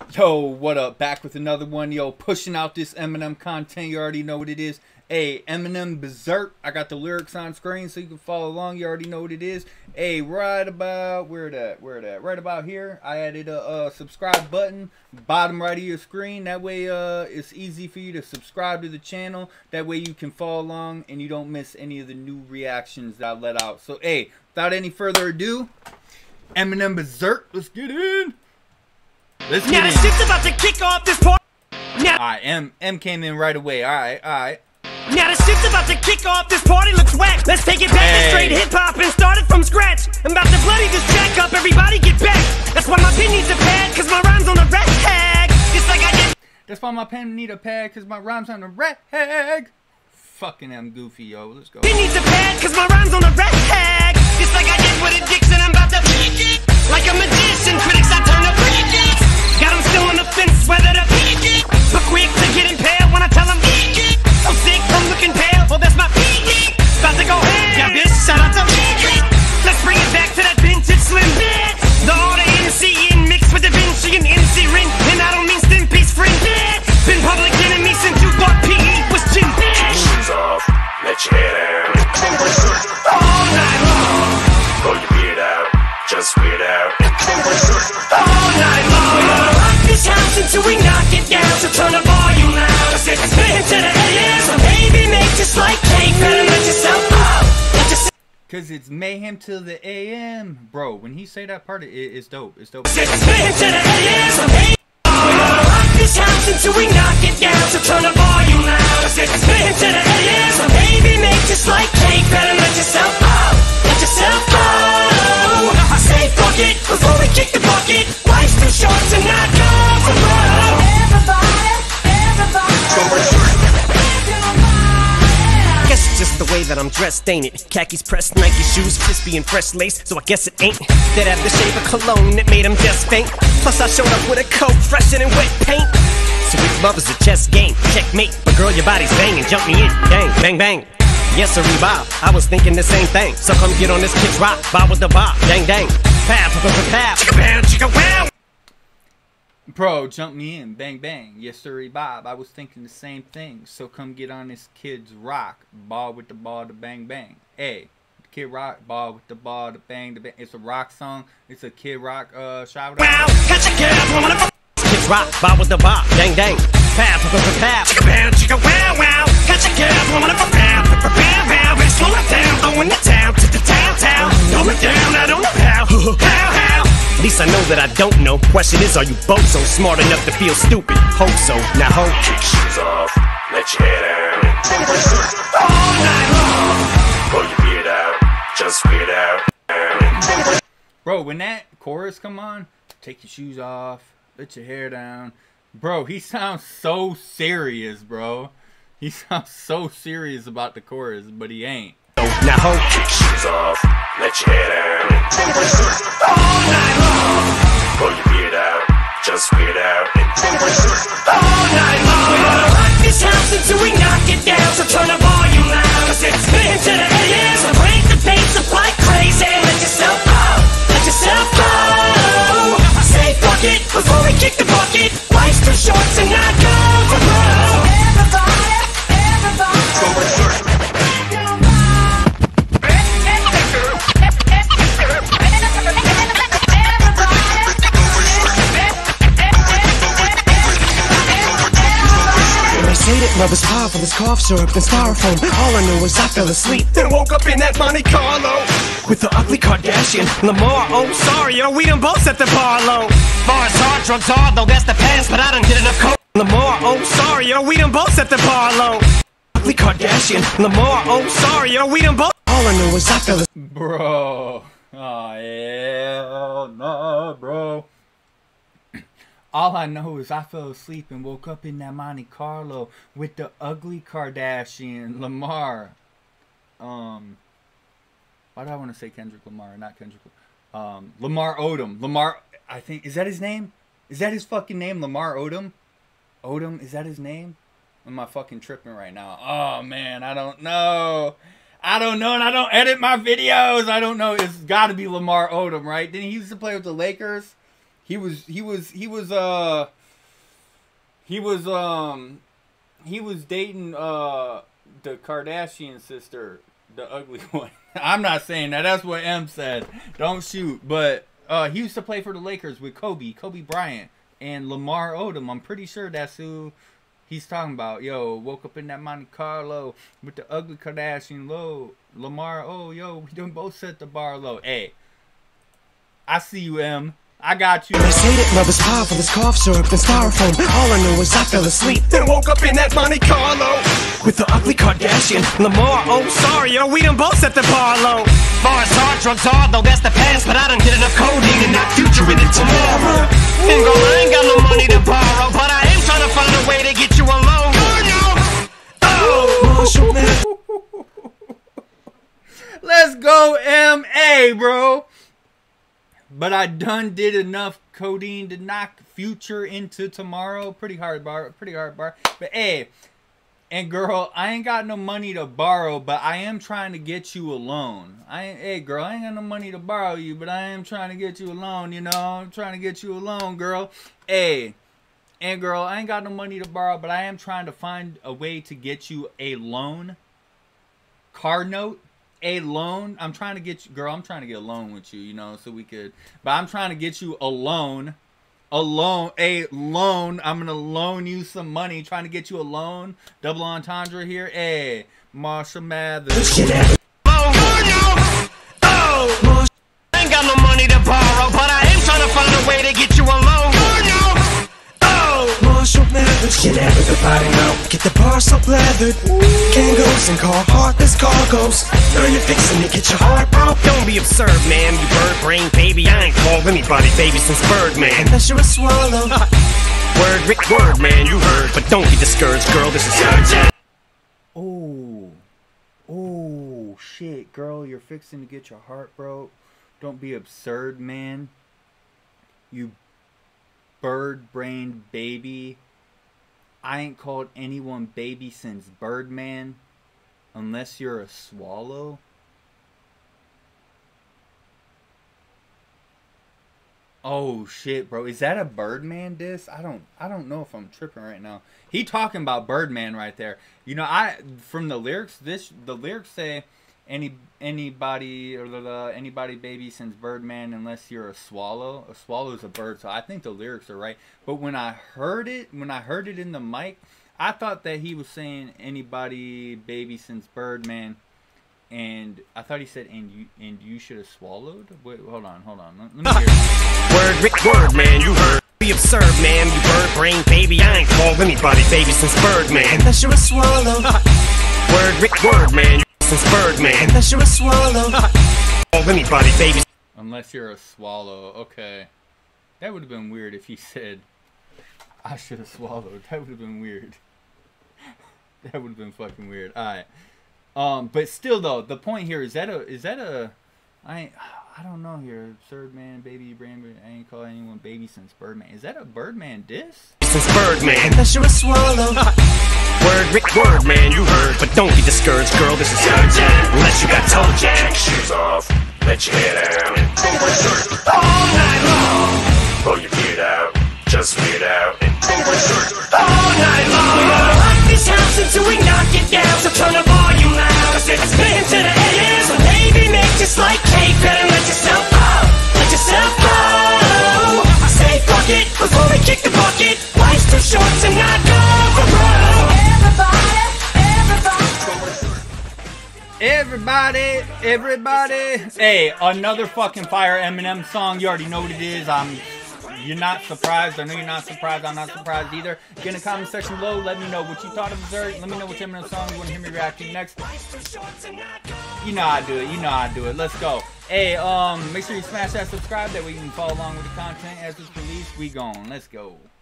Yo, what up? Back with another one. Yo, pushing out this Eminem content. You already know what it is. Hey, Eminem Berserk. I got the lyrics on screen so you can follow along. You already know what it is. Hey, right about where it at? Right about here. I added a subscribe button, bottom right of your screen. That way, it's easy for you to subscribe to the channel. That way, you can follow along and you don't miss any of the new reactions that I let out. So, hey, without any further ado, Eminem Berserk. Let's get in. Let's get in. Shit's about to kick off this part. Alright, M came in right away. Alright. Now the shit's about to kick off. This party looks whack. Let's take it back to straight hip hop and start it from scratch. I'm about to bloody this jack up. Everybody get back. That's why my pen needs a pad, cause my rhymes on the rag. Just like I did. That's why my pen need a pad, cause my rhymes on the rag. Fucking M goofy, yo. Let's go. Pen needs a pad, cause my rhymes on the rag. Just like I did with Addiction. I'm about to peek it. Like a magician, critics I turn to freaky. Got them still on the fence, whether to peek it. But quick to get impaled when I tell them peek it. So sick, I'm looking pale, well that's my peek it. About to go ahead, yeah bitch, shout out to peek it. Let's bring it back to that vintage slim bitch. The order NC in mixed with Da Vinci and MC Rin. And I don't mean Stimpy's friend bitch. Been public enemy since you thought PE was gym bitch. Shoes off, let your hair down. All night long. Pull your beard out, just weird out. All night long. We're gonna rock this house until we knock it down. So turn the volume loud. Spin to the AM. So baby, make just like cake. Better let yourself out. Let yourself. Cause it's mayhem till the AM. Bro, when he say that part, it's dope. It's dope. Spin to the AM. So baby, we're gonna rock this house until we knock it down. So turn the volume loud. Spin to the AM. So baby, make just like cake. Better let yourself out. Let yourself go. I say fuck it before we kick the bucket. Life's too short to not go for broke. Guess it's just the way that I'm dressed, ain't it? Khakis pressed, Nike shoes, crispy and fresh lace. So I guess it ain't that I have the shape of cologne that made him just faint. Plus I showed up with a coat fresher than wet paint. So if love is a chess game, checkmate. But girl, your body's banging, jump me in, bang, bang, bang. Yes, sir, Bob. I was thinking the same thing. So come get on this kid's rock. Bob with the bob. Dang, dang. Pow, pow, pow, pow. Chicka, pow, chicka, wow. Bro, jump me in. Bang, bang. Yes, sir, Bob. I was thinking the same thing. So come get on this kid's rock. Ball with the ball to bang, bang. Hey, Kid Rock, ball with the ball to bang, to bang. It's a rock song. It's a Kid Rock shout out. Wow, catch a girl, woman of kid's rock. Bob with the bob. Dang, dang. Pow, pow, pow, pow. Chicka, pow, chicka, wow, wow. Catch a girl, woman of pow, pow, pow. Slow it down, throwing the town to the town. Throw it down, I don't know how. How? At least I know that I don't know. Question is, are you both so smart enough to feel stupid? Hope so. Now hope. Kick shoes off, let your hair down. All night long. Pull your beard out, just weird out. Bro, when that chorus come on, take your shoes off, let your hair down. Bro, he sounds so serious, bro. He sounds so serious about the chorus, but he ain't. Now hope. Kick shoes off, let your hair down. All night long. Pull your beard out, just weird out. All night long. We're gonna rock this house until we knock it down. So turn the volume loud. Cause it's spin to the AM. So break the bass up like crazy. Let yourself out. Let yourself go. I say fuck it before we kick the bucket. Life's too short to not go for broke. Love is powerful as cough syrup and styrofoam. All I knew was I fell asleep, then woke up in that Monte Carlo with the ugly Kardashian Lamar. Oh, sorry, yo, we done both set the bar low. Far as hard drugs are, though that's the past, but I done did enough coke. Lamar, oh, sorry, yo, we done both set the bar low. Ugly Kardashian Lamar, oh, sorry, yo, we done both. All I knew was I fell asleep. Bro, oh hell no, bro. All I know is I fell asleep and woke up in that Monte Carlo with the ugly Kardashian Lamar. Why do I want to say Kendrick Lamar, not Kendrick? Lamar Odom. Lamar, I think, is that his name? Is that his fucking name, Lamar Odom? Odom, is that his name? Am I fucking tripping right now? Oh man, I don't know. I don't know, and I don't edit my videos. I don't know. It's got to be Lamar Odom, right? Didn't he used to play with the Lakers? He was He was dating the Kardashian sister, the ugly one. I'm not saying that. That's what M said. Don't shoot. But he used to play for the Lakers with Kobe Bryant, and Lamar Odom. I'm pretty sure that's who he's talking about. Yo, woke up in that Monte Carlo with the ugly Kardashian low. Lamar, oh, yo, we done both set the bar low. Hey, I see you, M. I got you. I hate it, love is powerful, this cough syrup, the styrofoam. All I knew was I fell asleep and woke up in that Monte Carlo with the ugly Kardashian Lamar. Oh, sorry, yo, we done both set the bar low. Bars hard, drugs hard, though that's the past, but I done get enough codeine and not future in it tomorrow. And girl, I ain't got no money to borrow, but I am trying to find a way to get you alone. Oh, let's go, M.A., bro. But I done did enough codeine to knock future into tomorrow. Pretty hard bar. But hey, and girl, I ain't got no money to borrow, but I am trying to get you a loan. Hey girl, I ain't got no money to borrow you, but I am trying to get you a loan, you know. I'm trying to get you a loan, girl. Hey, and girl, I ain't got no money to borrow, but I am trying to find a way to get you a loan. Car note. A loan. I'm trying to get you, girl, I'm trying to get a loan with you, you know, so we could, but I'm trying to get you a loan. A loan. I'm going to loan you some money, trying to get you a loan. Double entendre here. Hey, Marshall Mathers. Oh, I ain't got no money to borrow, but I am trying to find a way to get you a loan. Marshall Mathers, get everybody know. Get the bar so leathered. Kangos and heartless cargoes. Girl, you're fixing to get your heart broke. Don't be absurd, man. You bird brain baby. I ain't called anybody baby since Birdman. Unless you're a swallow. word, man. You heard, but don't be discouraged, girl. This is urgent. Oh, shit, girl. You're fixing to get your heart broke. Don't be absurd, man. You bird-brained baby. I ain't called anyone baby since Birdman. Unless you're a swallow. Oh shit, bro. Is that a Birdman diss? I don't know if I'm tripping right now. He talking about Birdman right there. You know, from the lyrics, the lyrics say anybody baby since Birdman unless you're a swallow. A swallow is a bird, so I think the lyrics are right. But when I heard it in the mic, I thought that he was saying anybody baby since Birdman, and I thought he said and you should have swallowed. Wait, hold on. Let me hear it. Word, man, you heard. Be absurd, man. You bird brain baby. I ain't called anybody baby since Birdman. Unless you're a swallow. Word, man. Since Birdman. Unless you're a swallow. Anybody, baby. Unless you're a swallow. Okay. That would have been weird if he said, I should have swallowed. That would have been weird. That would have been fucking weird. Alright. But still though, the point here is that I don't know here. Absurd man, baby, brain, I ain't call anyone baby since Birdman. Is that a Birdman diss? Since Birdman. Unless you're a swallow. Word, man, you heard, but don't be discouraged, girl. This is urgent. Unless you got toe jack. Take shoes off, let your hair down. All night long. Pull your beard out, just weird out. All night long. We're gonna rock this house until we knock it down. So turn the volume loud. Cause it's spinning to the AM. So baby, make just like cake. Better let yourself go. Let yourself go. I say fuck it before we kick the bucket. Life's too short to not go for broke. Everybody. Hey, another fucking fire Eminem song. You already know what it is. You're not surprised. I know you're not surprised. I'm not surprised either. Get in the comment section below. Let me know what you thought of Berserk. Let me know which Eminem song you want to hear me react to next. You know how I do it. Let's go. Hey, make sure you smash that subscribe. That way you can follow along with the content as it's released. We gone. Let's go.